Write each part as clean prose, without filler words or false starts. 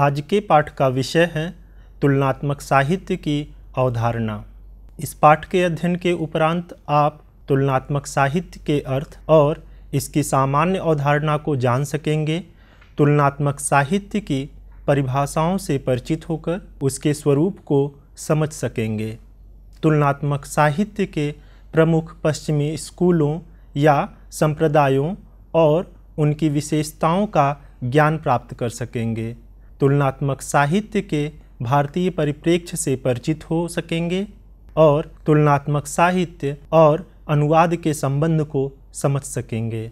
आज के पाठ का विषय है तुलनात्मक साहित्य की अवधारणा। इस पाठ के अध्ययन के उपरांत आप तुलनात्मक साहित्य के अर्थ और इसकी सामान्य अवधारणा को जान सकेंगे। तुलनात्मक साहित्य की परिभाषाओं से परिचित होकर उसके स्वरूप को समझ सकेंगे। तुलनात्मक साहित्य के प्रमुख पश्चिमी स्कूलों या संप्रदायों और उनकी विशेषताओं का ज्ञान प्राप्त कर सकेंगे। तुलनात्मक साहित्य के भारतीय परिप्रेक्ष्य से परिचित हो सकेंगे और तुलनात्मक साहित्य और अनुवाद के संबंध को समझ सकेंगे।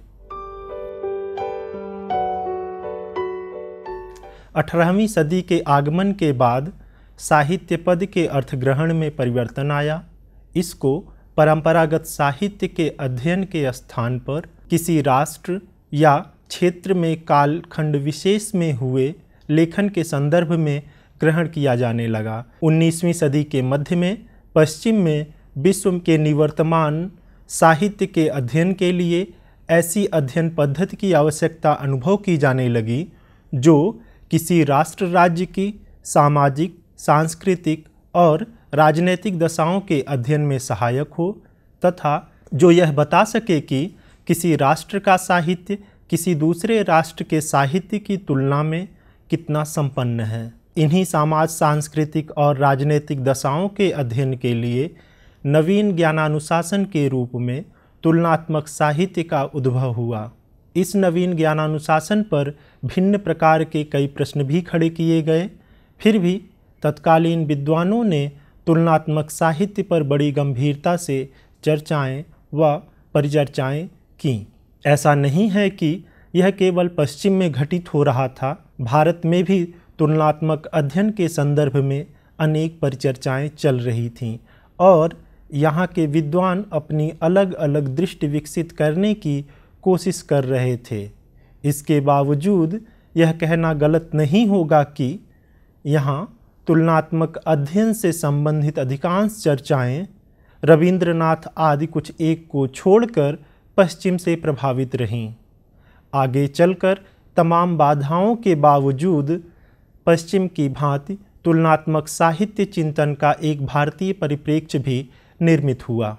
18वीं सदी के आगमन के बाद साहित्य पद के अर्थग्रहण में परिवर्तन आया। इसको परंपरागत साहित्य के अध्ययन के स्थान पर किसी राष्ट्र या क्षेत्र में कालखंड विशेष में हुए लेखन के संदर्भ में ग्रहण किया जाने लगा। 19वीं सदी के मध्य में पश्चिम में विश्व के निवर्तमान साहित्य के अध्ययन के लिए ऐसी अध्ययन पद्धति की आवश्यकता अनुभव की जाने लगी जो किसी राष्ट्र राज्य की सामाजिक, सांस्कृतिक और राजनीतिक दशाओं के अध्ययन में सहायक हो तथा जो यह बता सके कि किसी राष्ट्र का साहित्य किसी दूसरे राष्ट्र के साहित्य की तुलना में कितना संपन्न है। इन्हीं समाज, सांस्कृतिक और राजनीतिक दशाओं के अध्ययन के लिए नवीन ज्ञानानुशासन के रूप में तुलनात्मक साहित्य का उद्भव हुआ। इस नवीन ज्ञानानुशासन पर भिन्न प्रकार के कई प्रश्न भी खड़े किए गए। फिर भी तत्कालीन विद्वानों ने तुलनात्मक साहित्य पर बड़ी गंभीरता से चर्चाएं व परिचर्चाएं की। ऐसा नहीं है कि यह केवल पश्चिम में घटित हो रहा था। भारत में भी तुलनात्मक अध्ययन के संदर्भ में अनेक परिचर्चाएं चल रही थीं और यहाँ के विद्वान अपनी अलग अलग दृष्टि विकसित करने की कोशिश कर रहे थे। इसके बावजूद यह कहना गलत नहीं होगा कि यहाँ तुलनात्मक अध्ययन से संबंधित अधिकांश चर्चाएं रविंद्रनाथ आदि कुछ एक को छोड़कर पश्चिम से प्रभावित रहीं। आगे चलकर तमाम बाधाओं के बावजूद पश्चिम की भांति तुलनात्मक साहित्य चिंतन का एक भारतीय परिप्रेक्ष्य भी निर्मित हुआ।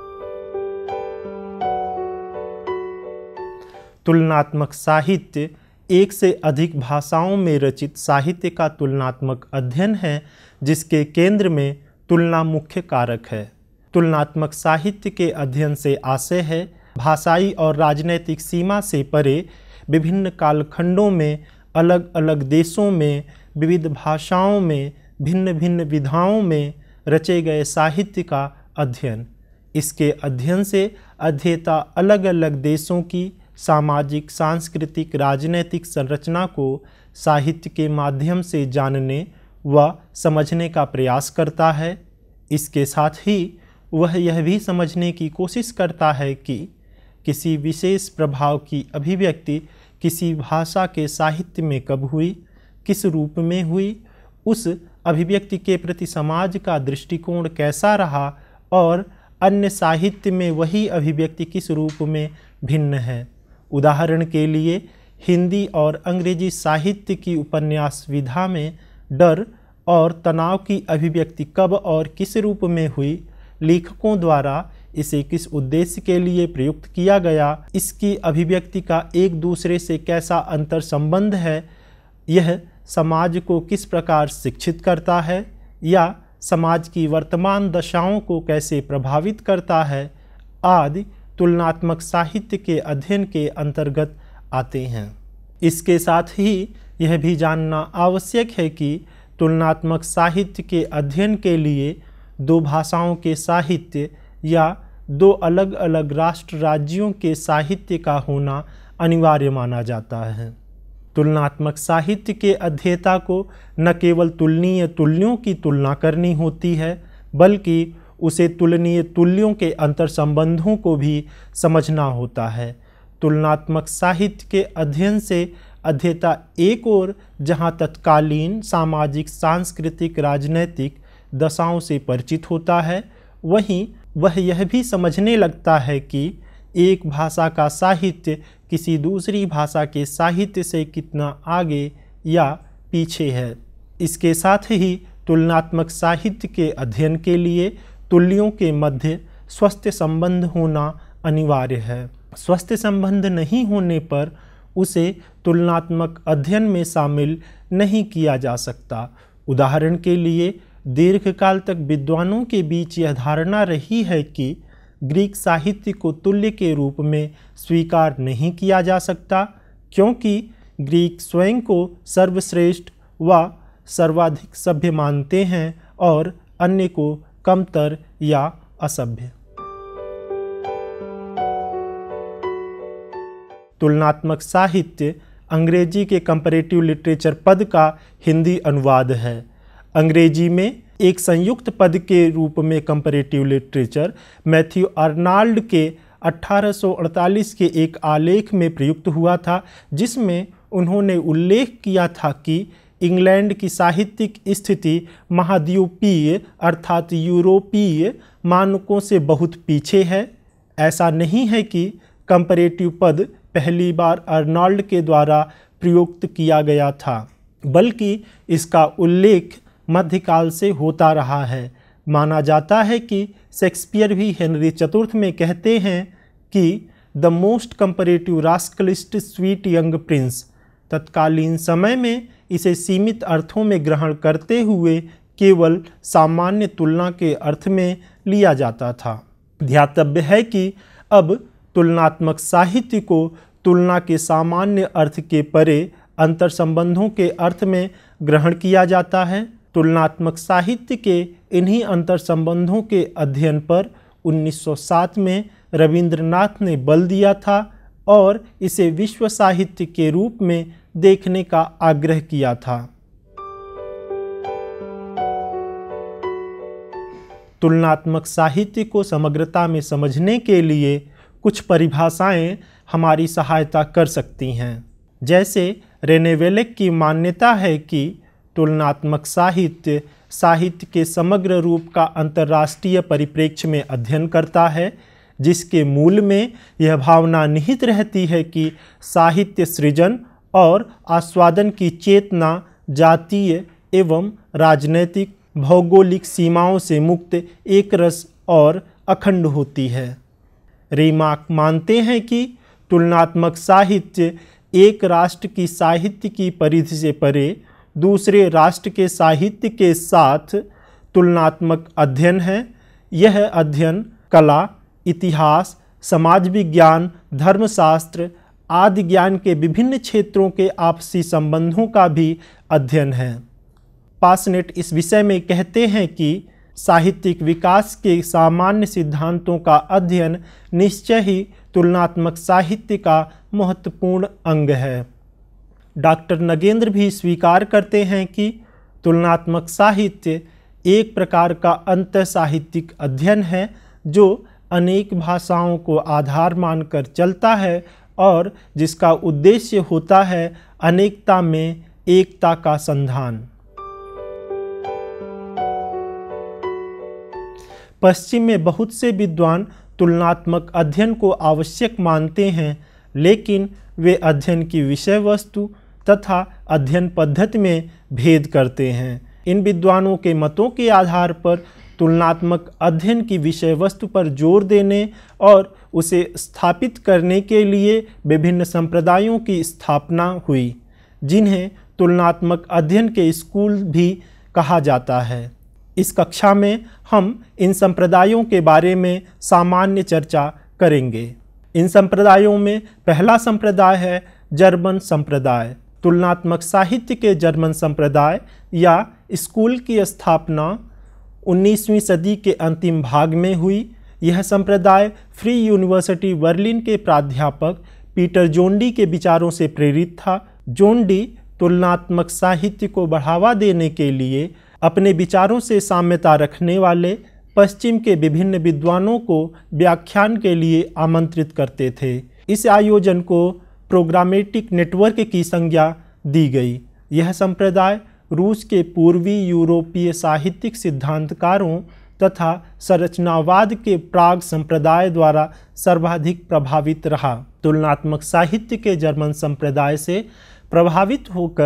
तुलनात्मक साहित्य एक से अधिक भाषाओं में रचित साहित्य का तुलनात्मक अध्ययन है जिसके केंद्र में तुलना मुख्य कारक है। तुलनात्मक साहित्य के अध्ययन से आशय है भाषाई और राजनैतिक सीमा से परे विभिन्न कालखंडों में, अलग अलग देशों में, विविध भाषाओं में, भिन्न भिन्न विधाओं में रचे गए साहित्य का अध्ययन। इसके अध्ययन से अध्येता अलग अलग देशों की सामाजिक, सांस्कृतिक, राजनैतिक संरचना को साहित्य के माध्यम से जानने व समझने का प्रयास करता है। इसके साथ ही वह यह भी समझने की कोशिश करता है कि किसी विशेष प्रभाव की अभिव्यक्ति किसी भाषा के साहित्य में कब हुई, किस रूप में हुई, उस अभिव्यक्ति के प्रति समाज का दृष्टिकोण कैसा रहा और अन्य साहित्य में वही अभिव्यक्ति किस रूप में भिन्न है। उदाहरण के लिए हिंदी और अंग्रेजी साहित्य की उपन्यास विधा में डर और तनाव की अभिव्यक्ति कब और किस रूप में हुई, लेखकों द्वारा इसे किस उद्देश्य के लिए प्रयुक्त किया गया, इसकी अभिव्यक्ति का एक दूसरे से कैसा अंतर संबंध है, यह समाज को किस प्रकार शिक्षित करता है या समाज की वर्तमान दशाओं को कैसे प्रभावित करता है आदि तुलनात्मक साहित्य के अध्ययन के अंतर्गत आते हैं। इसके साथ ही यह भी जानना आवश्यक है कि तुलनात्मक साहित्य के अध्ययन के लिए दो भाषाओं के साहित्य या दो अलग अलग राष्ट्र राज्यों के साहित्य का होना अनिवार्य माना जाता है। तुलनात्मक साहित्य के अध्येता को न केवल तुलनीय तुल्यों की तुलना करनी होती है बल्कि उसे तुलनीय तुल्यों के अंतर संबंधों को भी समझना होता है। तुलनात्मक साहित्य के अध्ययन से अध्येता एक ओर जहाँ तत्कालीन सामाजिक, सांस्कृतिक, राजनैतिक दशाओं से परिचित होता है, वहीं वह यह भी समझने लगता है कि एक भाषा का साहित्य किसी दूसरी भाषा के साहित्य से कितना आगे या पीछे है। इसके साथ ही तुलनात्मक साहित्य के अध्ययन के लिए तुल्यों के मध्य स्वस्थ संबंध होना अनिवार्य है। स्वस्थ संबंध नहीं होने पर उसे तुलनात्मक अध्ययन में शामिल नहीं किया जा सकता। उदाहरण के लिए दीर्घकाल तक विद्वानों के बीच यह धारणा रही है कि ग्रीक साहित्य को तुल्य के रूप में स्वीकार नहीं किया जा सकता, क्योंकि ग्रीक स्वयं को सर्वश्रेष्ठ व सर्वाधिक सभ्य मानते हैं और अन्य को कमतर या असभ्य। तुलनात्मक साहित्य अंग्रेजी के कंपैरेटिव लिटरेचर पद का हिंदी अनुवाद है। अंग्रेजी में एक संयुक्त पद के रूप में कंपैरेटिव लिटरेचर मैथ्यू आर्नाल्ड के 1848 के एक आलेख में प्रयुक्त हुआ था, जिसमें उन्होंने उल्लेख किया था कि इंग्लैंड की साहित्यिक स्थिति महाद्वीपीय अर्थात यूरोपीय मानकों से बहुत पीछे है। ऐसा नहीं है कि कंपैरेटिव पद पहली बार आर्नाल्ड के द्वारा प्रयुक्त किया गया था, बल्कि इसका उल्लेख मध्यकाल से होता रहा है। माना जाता है कि शेक्सपियर भी हेनरी चतुर्थ में कहते हैं कि the most comparative rascalest sweet young prince. तत्कालीन समय में इसे सीमित अर्थों में ग्रहण करते हुए केवल सामान्य तुलना के अर्थ में लिया जाता था। ध्यातव्य है कि अब तुलनात्मक साहित्य को तुलना के सामान्य अर्थ के परे अंतर संबंधों के अर्थ में ग्रहण किया जाता है। तुलनात्मक साहित्य के इन्हीं अंतर संबंधों के अध्ययन पर 1907 में रविंद्रनाथ ने बल दिया था और इसे विश्व साहित्य के रूप में देखने का आग्रह किया था। तुलनात्मक साहित्य को समग्रता में समझने के लिए कुछ परिभाषाएं हमारी सहायता कर सकती हैं। जैसे रेनेवेलेक की मान्यता है कि तुलनात्मक साहित्य साहित्य के समग्र रूप का अंतर्राष्ट्रीय परिप्रेक्ष्य में अध्ययन करता है, जिसके मूल में यह भावना निहित रहती है कि साहित्य सृजन और आस्वादन की चेतना जातीय एवं राजनैतिक भौगोलिक सीमाओं से मुक्त एकरस और अखंड होती है। रीमार्क मानते हैं कि तुलनात्मक साहित्य एक राष्ट्र की साहित्य की परिधि से परे दूसरे राष्ट्र के साहित्य के साथ तुलनात्मक अध्ययन है। यह अध्ययन कला, इतिहास, समाज विज्ञान, धर्मशास्त्र आदि ज्ञान के विभिन्न क्षेत्रों के आपसी संबंधों का भी अध्ययन है। पासनेट इस विषय में कहते हैं कि साहित्यिक विकास के सामान्य सिद्धांतों का अध्ययन निश्चय ही तुलनात्मक साहित्य का महत्वपूर्ण अंग है। डॉक्टर नगेंद्र भी स्वीकार करते हैं कि तुलनात्मक साहित्य एक प्रकार का अंतः साहित्यिक अध्ययन है जो अनेक भाषाओं को आधार मानकर चलता है और जिसका उद्देश्य होता है अनेकता में एकता का संधान। पश्चिम में बहुत से विद्वान तुलनात्मक अध्ययन को आवश्यक मानते हैं, लेकिन वे अध्ययन की विषय वस्तु तथा अध्ययन पद्धति में भेद करते हैं। इन विद्वानों के मतों के आधार पर तुलनात्मक अध्ययन की विषय वस्तु पर जोर देने और उसे स्थापित करने के लिए विभिन्न संप्रदायों की स्थापना हुई, जिन्हें तुलनात्मक अध्ययन के स्कूल भी कहा जाता है। इस कक्षा में हम इन संप्रदायों के बारे में सामान्य चर्चा करेंगे। इन संप्रदायों में पहला संप्रदाय है जर्मन संप्रदाय। तुलनात्मक साहित्य के जर्मन संप्रदाय या स्कूल की स्थापना 19वीं सदी के अंतिम भाग में हुई। यह संप्रदाय फ्री यूनिवर्सिटी बर्लिन के प्राध्यापक पीटर जोंडी के विचारों से प्रेरित था। जोंडी तुलनात्मक साहित्य को बढ़ावा देने के लिए अपने विचारों से साम्यता रखने वाले पश्चिम के विभिन्न विद्वानों को व्याख्यान के लिए आमंत्रित करते थे। इस आयोजन को प्रोग्रामेटिक नेटवर्क की संज्ञा दी गई। यह संप्रदाय रूस के पूर्वी यूरोपीय साहित्यिक सिद्धांतकारों तथा संरचनावाद के प्राग संप्रदाय द्वारा सर्वाधिक प्रभावित रहा। तुलनात्मक साहित्य के जर्मन संप्रदाय से प्रभावित होकर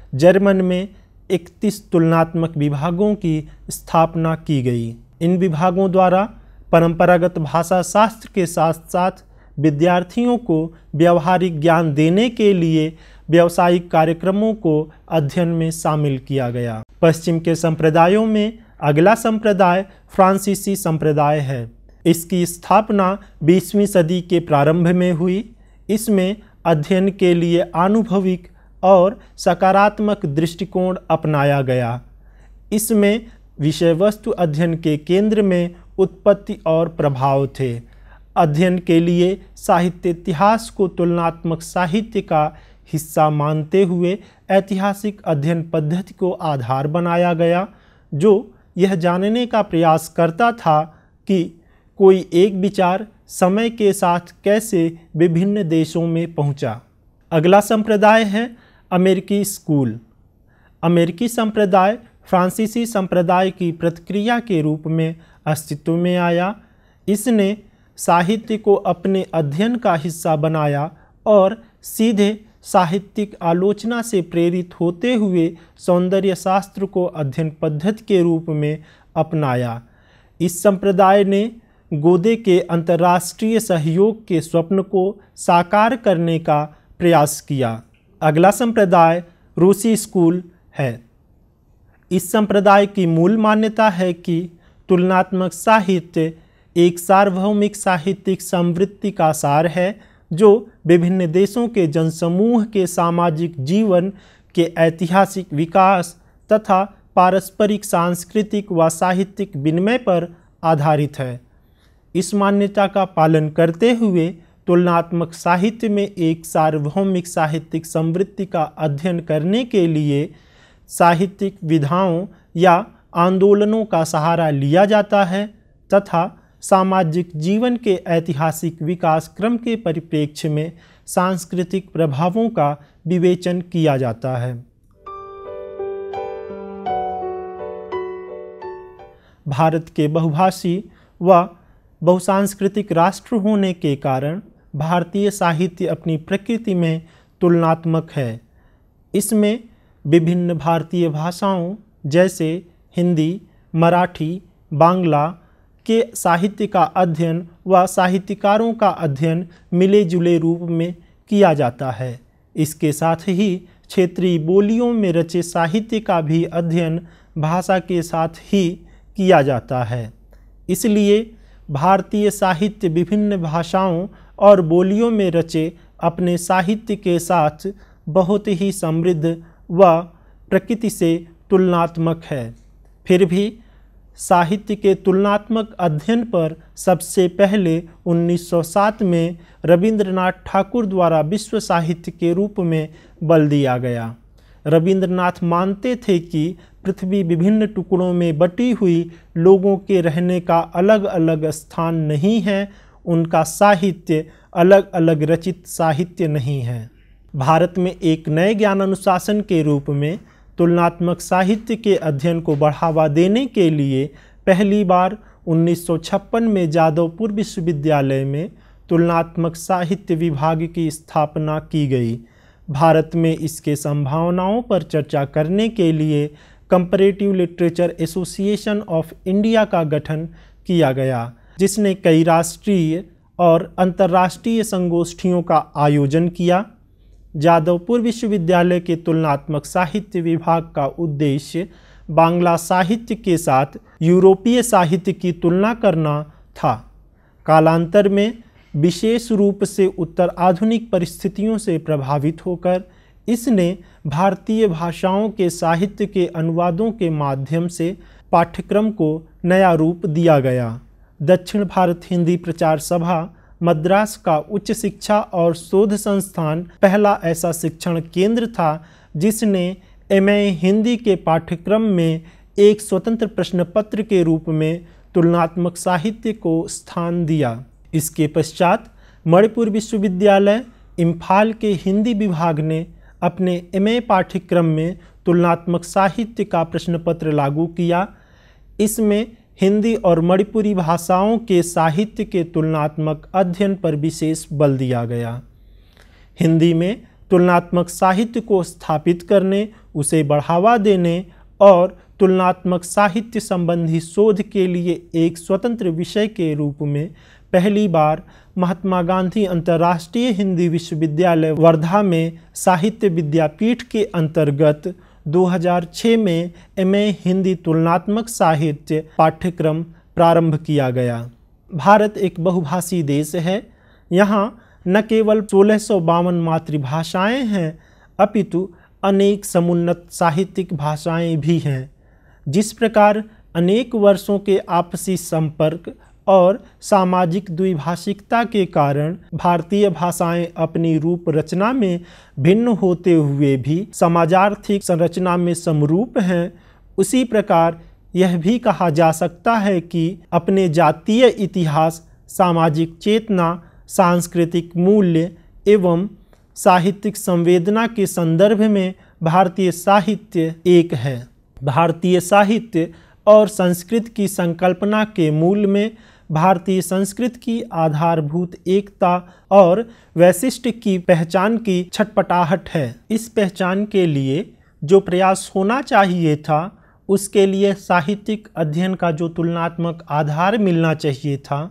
जर्मन में 31 तुलनात्मक विभागों की स्थापना की गई। इन विभागों द्वारा परंपरागत भाषा शास्त्र के साथ साथ विद्यार्थियों को व्यावहारिक ज्ञान देने के लिए व्यावसायिक कार्यक्रमों को अध्ययन में शामिल किया गया। पश्चिम के संप्रदायों में अगला संप्रदाय फ्रांसीसी संप्रदाय है। इसकी स्थापना 20वीं सदी के प्रारंभ में हुई। इसमें अध्ययन के लिए अनुभविक और सकारात्मक दृष्टिकोण अपनाया गया। इसमें विषय वस्तु अध्ययन के केंद्र में उत्पत्ति और प्रभाव थे। अध्ययन के लिए साहित्य इतिहास को तुलनात्मक साहित्य का हिस्सा मानते हुए ऐतिहासिक अध्ययन पद्धति को आधार बनाया गया, जो यह जानने का प्रयास करता था कि कोई एक विचार समय के साथ कैसे विभिन्न देशों में पहुंचा। अगला संप्रदाय है अमेरिकी स्कूल। अमेरिकी संप्रदाय फ्रांसीसी संप्रदाय की प्रतिक्रिया के रूप में अस्तित्व में आया। इसने साहित्य को अपने अध्ययन का हिस्सा बनाया और सीधे साहित्यिक आलोचना से प्रेरित होते हुए सौंदर्य शास्त्र को अध्ययन पद्धति के रूप में अपनाया। इस संप्रदाय ने गोदे के अंतर्राष्ट्रीय सहयोग के स्वप्न को साकार करने का प्रयास किया। अगला संप्रदाय रूसी स्कूल है। इस संप्रदाय की मूल मान्यता है कि तुलनात्मक साहित्य एक सार्वभौमिक साहित्यिक समृद्धि का सार है, जो विभिन्न देशों के जनसमूह के सामाजिक जीवन के ऐतिहासिक विकास तथा पारस्परिक सांस्कृतिक व साहित्यिक विनिमय पर आधारित है। इस मान्यता का पालन करते हुए तुलनात्मक साहित्य में एक सार्वभौमिक साहित्यिक समृद्धि का अध्ययन करने के लिए साहित्यिक विधाओं या आंदोलनों का सहारा लिया जाता है तथा सामाजिक जीवन के ऐतिहासिक विकास क्रम के परिप्रेक्ष्य में सांस्कृतिक प्रभावों का विवेचन किया जाता है। भारत के बहुभाषी व बहुसांस्कृतिक राष्ट्र होने के कारण भारतीय साहित्य अपनी प्रकृति में तुलनात्मक है। इसमें विभिन्न भारतीय भाषाओं जैसे हिंदी, मराठी, बांग्ला के साहित्य का अध्ययन व साहित्यकारों का अध्ययन मिले जुले रूप में किया जाता है। इसके साथ ही क्षेत्रीय बोलियों में रचे साहित्य का भी अध्ययन भाषा के साथ ही किया जाता है। इसलिए भारतीय साहित्य विभिन्न भाषाओं और बोलियों में रचे अपने साहित्य के साथ बहुत ही समृद्ध व प्रकृति से तुलनात्मक है। फिर भी साहित्य के तुलनात्मक अध्ययन पर सबसे पहले 1907 में रविंद्रनाथ ठाकुर द्वारा विश्व साहित्य के रूप में बल दिया गया। रविंद्रनाथ मानते थे कि पृथ्वी विभिन्न टुकड़ों में बटी हुई लोगों के रहने का अलग अलग स्थान नहीं है, उनका साहित्य अलग अलग रचित साहित्य नहीं है। भारत में एक नए ज्ञान अनुशासन के रूप में तुलनात्मक साहित्य के अध्ययन को बढ़ावा देने के लिए पहली बार 1956 में जादवपुर विश्वविद्यालय में तुलनात्मक साहित्य विभाग की स्थापना की गई। भारत में इसके संभावनाओं पर चर्चा करने के लिए comparative literature association of India का गठन किया गया, जिसने कई राष्ट्रीय और अंतर्राष्ट्रीय संगोष्ठियों का आयोजन किया। जादवपुर विश्वविद्यालय के तुलनात्मक साहित्य विभाग का उद्देश्य बांग्ला साहित्य के साथ यूरोपीय साहित्य की तुलना करना था। कालांतर में विशेष रूप से उत्तर आधुनिक परिस्थितियों से प्रभावित होकर इसने भारतीय भाषाओं के साहित्य के अनुवादों के माध्यम से पाठ्यक्रम को नया रूप दिया गया। दक्षिण भारत हिंदी प्रचार सभा मद्रास का उच्च शिक्षा और शोध संस्थान पहला ऐसा शिक्षण केंद्र था जिसने एमए हिंदी के पाठ्यक्रम में एक स्वतंत्र प्रश्न पत्र के रूप में तुलनात्मक साहित्य को स्थान दिया। इसके पश्चात मणिपुर विश्वविद्यालय इम्फाल के हिंदी विभाग ने अपने एमए पाठ्यक्रम में तुलनात्मक साहित्य का प्रश्न पत्र लागू किया। इसमें हिंदी और मणिपुरी भाषाओं के साहित्य के तुलनात्मक अध्ययन पर विशेष बल दिया गया। हिंदी में तुलनात्मक साहित्य को स्थापित करने उसे बढ़ावा देने और तुलनात्मक साहित्य संबंधी शोध के लिए एक स्वतंत्र विषय के रूप में पहली बार महात्मा गांधी अंतर्राष्ट्रीय हिंदी विश्वविद्यालय वर्धा में साहित्य विद्यापीठ के अंतर्गत 2006 में एमए हिंदी तुलनात्मक साहित्य पाठ्यक्रम प्रारंभ किया गया। भारत एक बहुभाषी देश है। यहाँ न केवल 1652 मातृभाषाएं हैं अपितु अनेक समुन्नत साहित्यिक भाषाएं भी हैं। जिस प्रकार अनेक वर्षों के आपसी संपर्क और सामाजिक द्विभाषिकता के कारण भारतीय भाषाएं अपनी रूप रचना में भिन्न होते हुए भी समाजार्थिक संरचना में समरूप हैं, उसी प्रकार यह भी कहा जा सकता है कि अपने जातीय इतिहास, सामाजिक चेतना, सांस्कृतिक मूल्य एवं साहित्यिक संवेदना के संदर्भ में भारतीय साहित्य एक है। भारतीय साहित्य और संस्कृत की संकल्पना के मूल में भारतीय संस्कृति की आधारभूत एकता और वैशिष्ट्य की पहचान की छटपटाहट है। इस पहचान के लिए जो प्रयास होना चाहिए था, उसके लिए साहित्यिक अध्ययन का जो तुलनात्मक आधार मिलना चाहिए था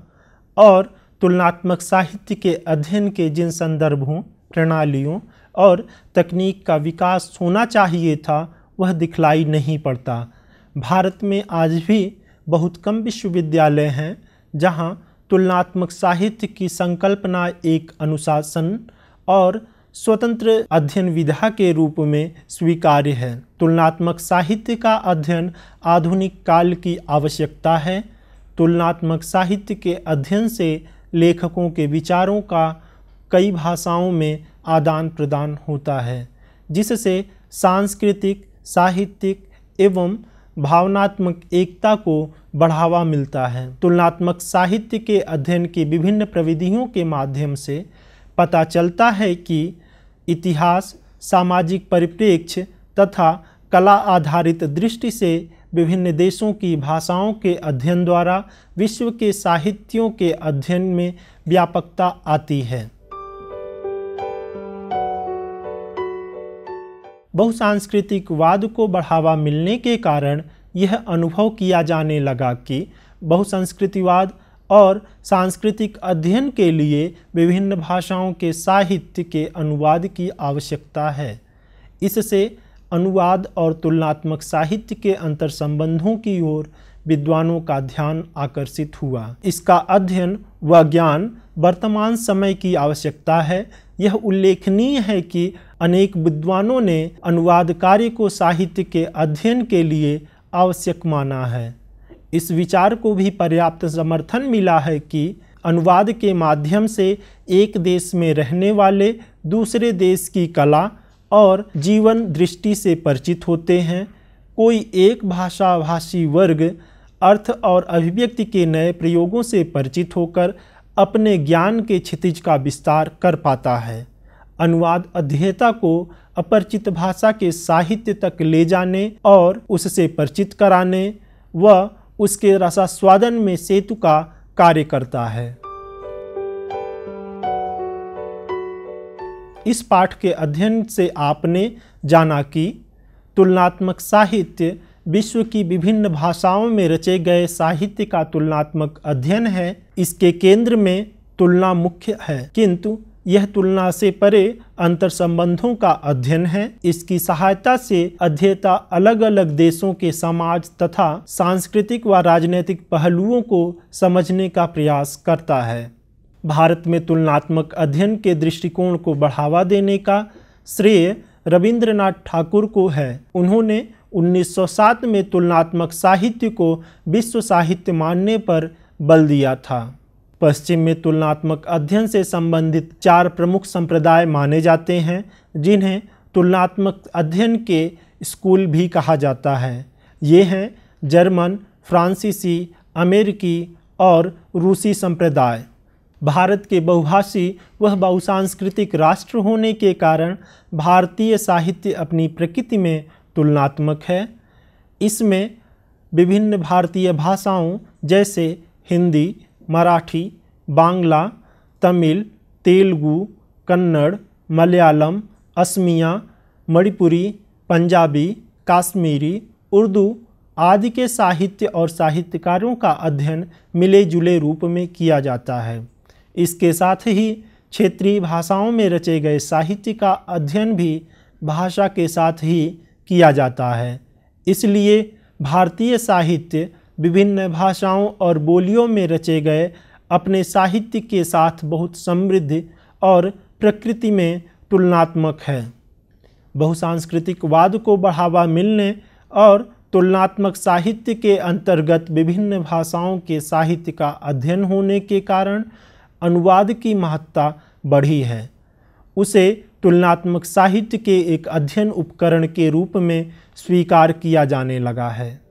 और तुलनात्मक साहित्य के अध्ययन के जिन संदर्भों, प्रणालियों और तकनीक का विकास होना चाहिए था, वह दिखलाई नहीं पड़ता। भारत में आज भी बहुत कम विश्वविद्यालय हैं जहां तुलनात्मक साहित्य की संकल्पना एक अनुशासन और स्वतंत्र अध्ययन विधा के रूप में स्वीकार्य है। तुलनात्मक साहित्य का अध्ययन आधुनिक काल की आवश्यकता है। तुलनात्मक साहित्य के अध्ययन से लेखकों के विचारों का कई भाषाओं में आदान प्रदान होता है, जिससे सांस्कृतिक, साहित्यिक एवं भावनात्मक एकता को बढ़ावा मिलता है। तुलनात्मक साहित्य के अध्ययन की विभिन्न प्रविधियों के माध्यम से पता चलता है कि इतिहास, सामाजिक परिप्रेक्ष्य तथा कला आधारित दृष्टि से विभिन्न देशों की भाषाओं के अध्ययन द्वारा विश्व के साहित्यों के अध्ययन में व्यापकता आती है। बहुसांस्कृतिकवाद को बढ़ावा मिलने के कारण यह अनुभव किया जाने लगा कि बहुसंस्कृतिवाद और सांस्कृतिक अध्ययन के लिए विभिन्न भाषाओं के साहित्य के अनुवाद की आवश्यकता है। इससे अनुवाद और तुलनात्मक साहित्य के अंतर संबंधों की ओर विद्वानों का ध्यान आकर्षित हुआ। इसका अध्ययन व ज्ञान वर्तमान समय की आवश्यकता है। यह उल्लेखनीय है कि अनेक विद्वानों ने अनुवाद कार्य को साहित्य के अध्ययन के लिए आवश्यक माना है। इस विचार को भी पर्याप्त समर्थन मिला है कि अनुवाद के माध्यम से एक देश में रहने वाले दूसरे देश की कला और जीवन दृष्टि से परिचित होते हैं। कोई एक भाषाभाषी वर्ग अर्थ और अभिव्यक्ति के नए प्रयोगों से परिचित होकर अपने ज्ञान के क्षितिज का विस्तार कर पाता है। अनुवाद अध्येता को अपरिचित भाषा के साहित्य तक ले जाने और उससे परिचित कराने व उसके रसास्वादन में सेतु का कार्य करता है। इस पाठ के अध्ययन से आपने जाना कि तुलनात्मक साहित्य विश्व की विभिन्न भाषाओं में रचे गए साहित्य का तुलनात्मक अध्ययन है। इसके केंद्र में तुलना मुख्य है, किंतु यह तुलना से परे अंतर संबंधों का अध्ययन है। इसकी सहायता से अध्येता अलग अलग देशों के समाज तथा सांस्कृतिक व राजनीतिक पहलुओं को समझने का प्रयास करता है। भारत में तुलनात्मक अध्ययन के दृष्टिकोण को बढ़ावा देने का श्रेय रविंद्रनाथ ठाकुर को है। उन्होंने 1907 में तुलनात्मक साहित्य को विश्व साहित्य मानने पर बल दिया था। पश्चिम में तुलनात्मक अध्ययन से संबंधित 4 प्रमुख संप्रदाय माने जाते हैं, जिन्हें तुलनात्मक अध्ययन के स्कूल भी कहा जाता है। ये हैं जर्मन, फ्रांसीसी, अमेरिकी और रूसी संप्रदाय। भारत के बहुभाषी व बहुसांस्कृतिक राष्ट्र होने के कारण भारतीय साहित्य अपनी प्रकृति में तुलनात्मक है। इसमें विभिन्न भारतीय भाषाओं जैसे हिंदी, मराठी, बांग्ला, तमिल, तेलुगु, कन्नड़, मलयालम, असमिया, मणिपुरी, पंजाबी, काश्मीरी, उर्दू आदि के साहित्य और साहित्यकारों का अध्ययन मिले जुले रूप में किया जाता है। इसके साथ ही क्षेत्रीय भाषाओं में रचे गए साहित्य का अध्ययन भी भाषा के साथ ही किया जाता है। इसलिए भारतीय साहित्य विभिन्न भाषाओं और बोलियों में रचे गए अपने साहित्य के साथ बहुत समृद्ध और प्रकृति में तुलनात्मक है। बहुसांस्कृतिकवाद को बढ़ावा मिलने और तुलनात्मक साहित्य के अंतर्गत विभिन्न भाषाओं के साहित्य का अध्ययन होने के कारण अनुवाद की महत्ता बढ़ी है। उसे तुलनात्मक साहित्य के एक अध्ययन उपकरण के रूप में स्वीकार किया जाने लगा है।